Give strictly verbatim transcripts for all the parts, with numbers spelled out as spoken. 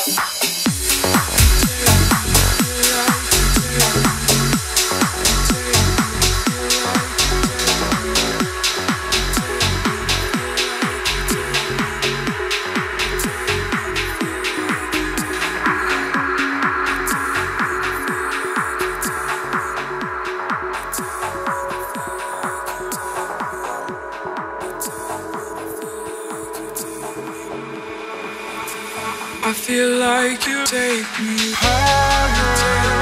I feel like you take me higher.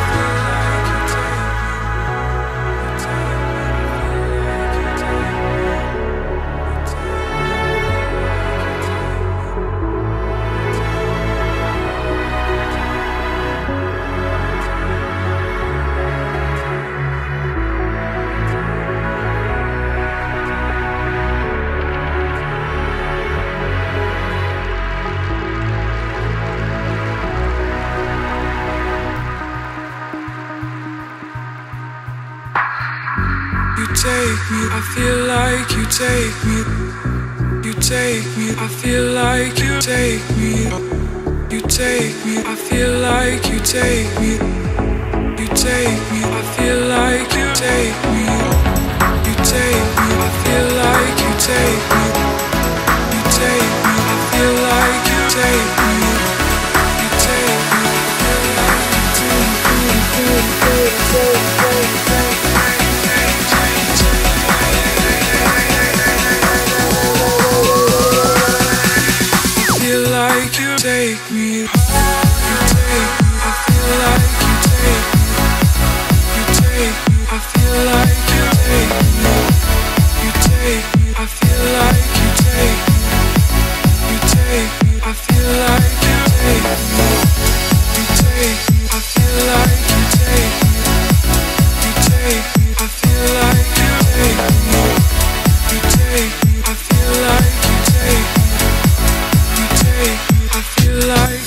You take me, I feel like you take me. You take me, I feel like you take me. You take me, I feel like you take me. You take me, I feel like you take me. You take me, I feel like you take me. You take me, I feel like you take me. You take me, I feel like you take me. Take me, you take me, I feel like you take me. You take me, I feel like you take me. You take me, I feel like you take me. You take me, I feel like you take me. You take me, I feel like you take me. You take me, I feel like you take me. You take me, I feel like you take me. You take me, I feel like